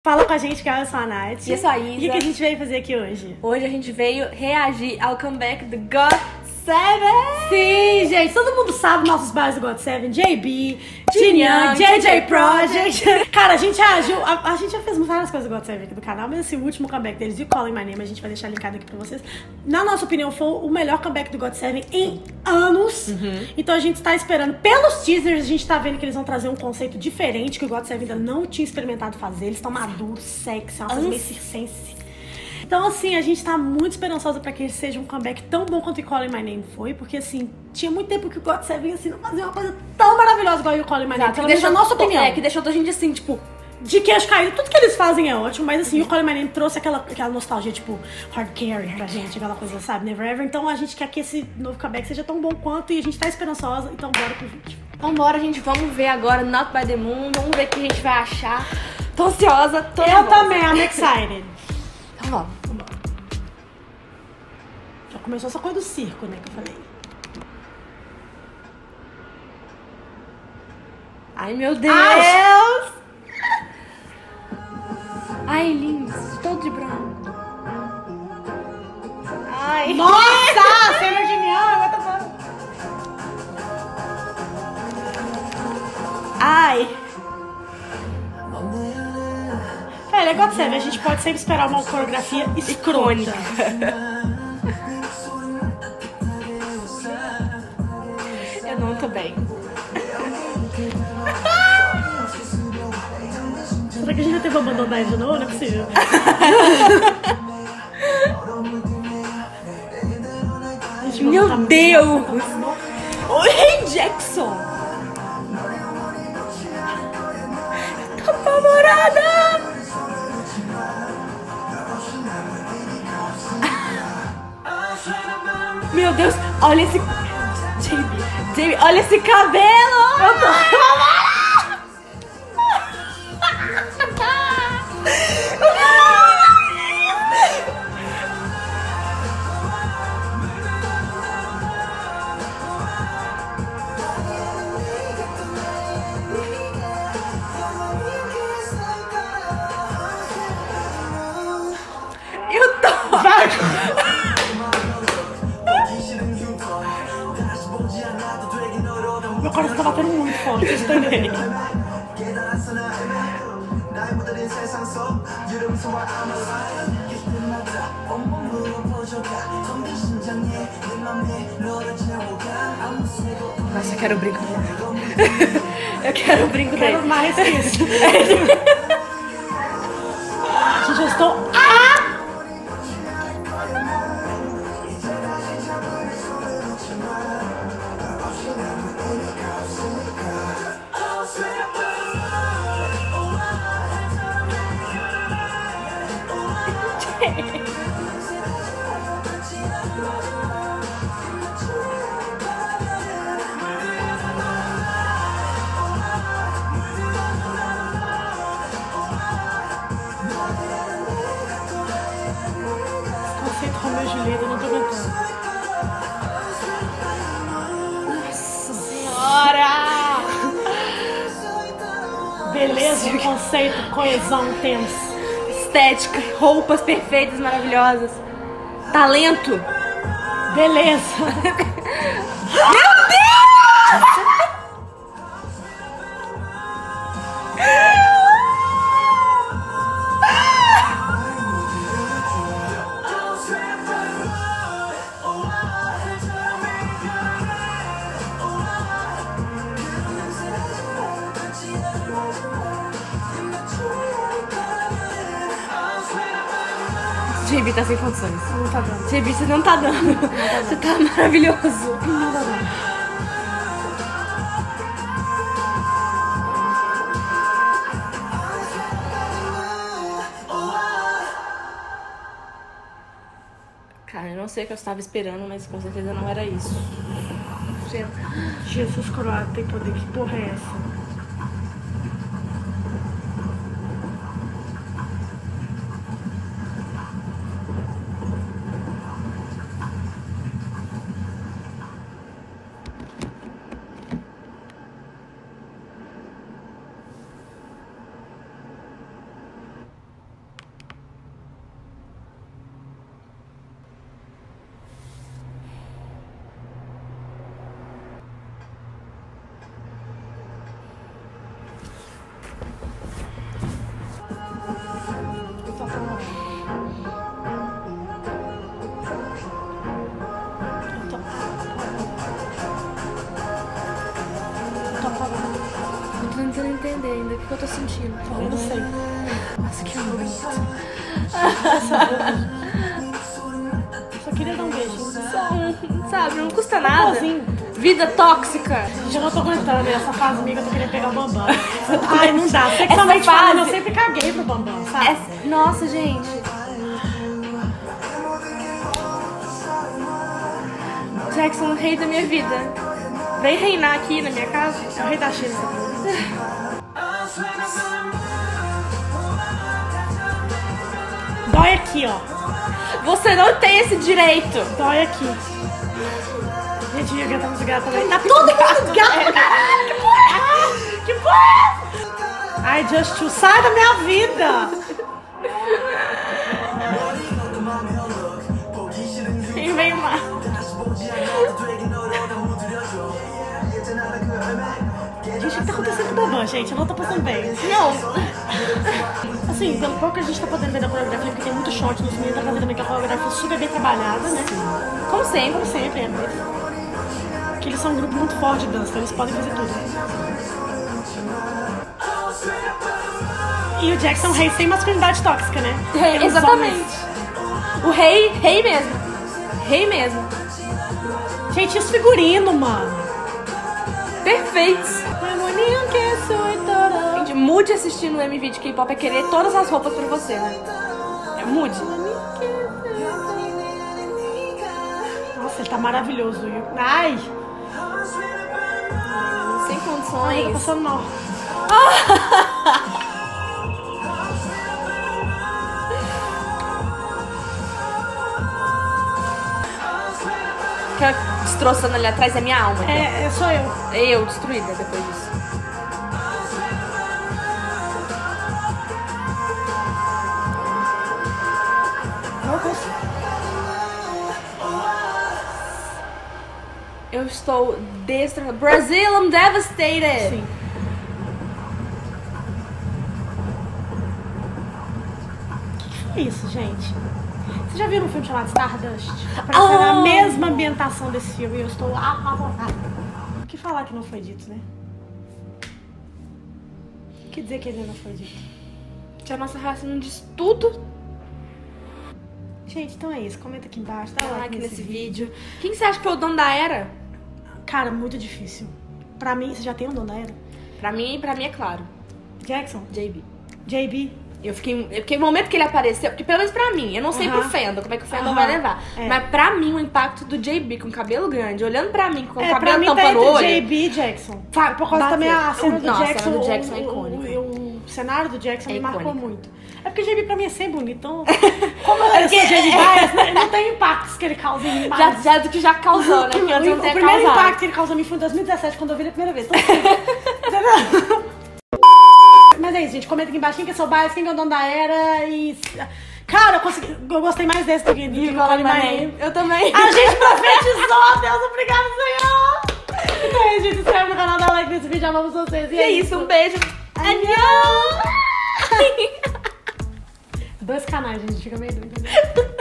Fala com a gente, que eu sou a Nath. E eu sou a Isa. E o que a gente veio fazer aqui hoje? Hoje a gente veio reagir ao comeback do GOT7! Sim, gente, todo mundo sabe nossos bares do GOT7, JB, Jin Young, JJ Project. Cara, a gente reagiu, a gente já fez várias coisas do GOT7 aqui do canal, mas assim, o último comeback deles, de Calling My Name, a gente vai deixar linkado aqui pra vocês. Na nossa opinião, foi o melhor comeback do GOT7 em anos. Então a gente tá esperando, pelos teasers, a gente tá vendo que eles vão trazer um conceito diferente, que o GOT7 ainda não tinha experimentado fazer. Eles estão maduros, sexy, uma coisa meio circense. Então, assim, a gente tá muito esperançosa pra que ele seja um comeback tão bom quanto o Calling My Name foi, porque, assim, tinha muito tempo que o GOT7 assim, não fazia uma coisa tão maravilhosa igual o Calling My Name, pelo menos na nossa opinião. Que deixou a gente assim, tipo, de queixo caído. Tudo que eles fazem é ótimo, mas assim, o Calling My Name trouxe aquela nostalgia, tipo, hard carry pra gente, aquela coisa, sabe, Never Ever. Então a gente quer que esse novo comeback seja tão bom quanto, e a gente tá esperançosa, então bora pro vídeo. Então bora, gente, vamos ver agora Not By The Moon, vamos ver o que a gente vai achar. Tô ansiosa, tô nervosa. Também, I'm excited. Então vamos. Já começou essa coisa do circo, né, que eu falei. Ai, meu Deus! Ai, lindos, todo de branco. Ai! Nossa! Cena genial! What the fuck? Ai! Velho, é GOT7, a gente pode sempre esperar uma coreografia icônica. Eu não tô bem. Será que a gente vai ter que abandonar ele de novo? Não é possível. Meu Deus! O Rei Jackson! Tô apavorada! Meu Deus, olha esse... JB, olha esse cabelo! Eu tô apavorada! Eu tô... Meu coração tá batendo muito forte, vocês estão entendendo? Nossa, eu quero o brinco dele. Eu quero o brinco dele. Eu quero mais que isso. Gente, eu estou... Conceito Romeu e Julieta, eu não tô aguentando. Nossa senhora! Beleza, conceito, coesão, tenso. Estética, roupas perfeitas, maravilhosas. Talento. Beleza. Meu Deus! JB tá sem condições. Não tá dando. JB, você não tá dando. Você tá maravilhoso. Não tá dando. Cara, eu não sei o que eu estava esperando, mas com certeza não era isso. Jesus croata tem poder, que porra é essa? O que eu tô sentindo? Eu não sei. Nossa, que bonito. Só queria dar um beijinho. Sabe, não custa nada. Pãozinho. Vida tóxica. Já não tô aguentando essa fase minha que eu tô querendo pegar o Bambam. Ai, não dá. Sexualmente fase- falando, eu sempre caguei pro Bambam, sabe? Nossa, gente. Jackson, o rei da minha vida. Vem reinar aqui na minha casa. É o rei da China. Dói aqui, ó. Você não tem esse direito. Dói aqui. Gente, eu gata muito gata também. Tá todo mundo gato, caralho. Que porra é essa? Que porra é essa? Ai, Just Two, sai da minha vida. Quem vem mais? Gente, o que tá acontecendo com o Bambam, gente? Eu não tô passando bem. Não. Assim, pelo pouco que a gente tá podendo ver da coreografia, porque tem muito short nos meninos, tá pra ver também que a coreografia é super bem trabalhada, né? Como sempre. Como sempre, é mesmo. Porque eles são um grupo muito forte de dança, então eles podem fazer tudo. E o Jackson é um rei sem masculinidade tóxica, né? Pelos Exatamente. homens. O rei mesmo. Rei mesmo. Gente, esse figurino, mano. Perfeitos. Gente, mude assistindo o MV de K-pop é querer todas as roupas pra você, né? É mude. Nossa, ele tá maravilhoso. Ai! Sem Ai, tô condições. passando mal. Fica destroçando ali atrás da minha alma. Sou eu. Eu destruída depois disso. Eu estou destroçada. Brazil, I'm devastated. Sim. O que é isso, gente? Vocês já viram um filme chamado Stardust? Tá parecendo a mesma ambientação desse filme e eu estou apavorada. O que falar que não foi dito, né? O que dizer que ainda não foi dito? Que a nossa raça não diz tudo. Gente, então é isso. Comenta aqui embaixo, dá Dá like like nesse vídeo. Quem você acha que foi o dono da era? Cara, muito difícil. Pra mim, você já tem um dono da era? Pra mim é claro. Jackson? JB. JB? Eu fiquei no momento que ele apareceu, porque pelo menos pra mim, eu não sei pro Fandom, como é que o Fandom vai levar. É. Mas pra mim, o impacto do JB com cabelo grande, olhando pra mim com o Pra cabelo mim tá tampando o entre olho. JB e Jackson. Fa- Por causa bateu. também a cena do Nossa, a Jackson. cena do Jackson é icônica. O cenário do Jackson me Icônica. marcou muito. É porque JB pra mim é sempre bonito. Então, como eu sou JB Bias, né, não tem impactos que ele causa em mim. Mas Já do que já causou, né? Que antes não o ter primeiro causado. impacto que ele causou em mim foi em 2017, quando eu vi ele a primeira vez. Então, entendeu? Mas é isso, gente. Comenta aqui embaixo quem que é seu bias, quem que é o dono da era e... Cara, eu gostei mais desse do que do Call Me My Name. Eu também. A gente profetizou, Deus, obrigado, Senhor! Então é isso, gente. Se inscreve no canal, dá like nesse vídeo, amamos vocês. E é isso, um beijo. Annyeong! Dois canais, gente. Fica meio doido.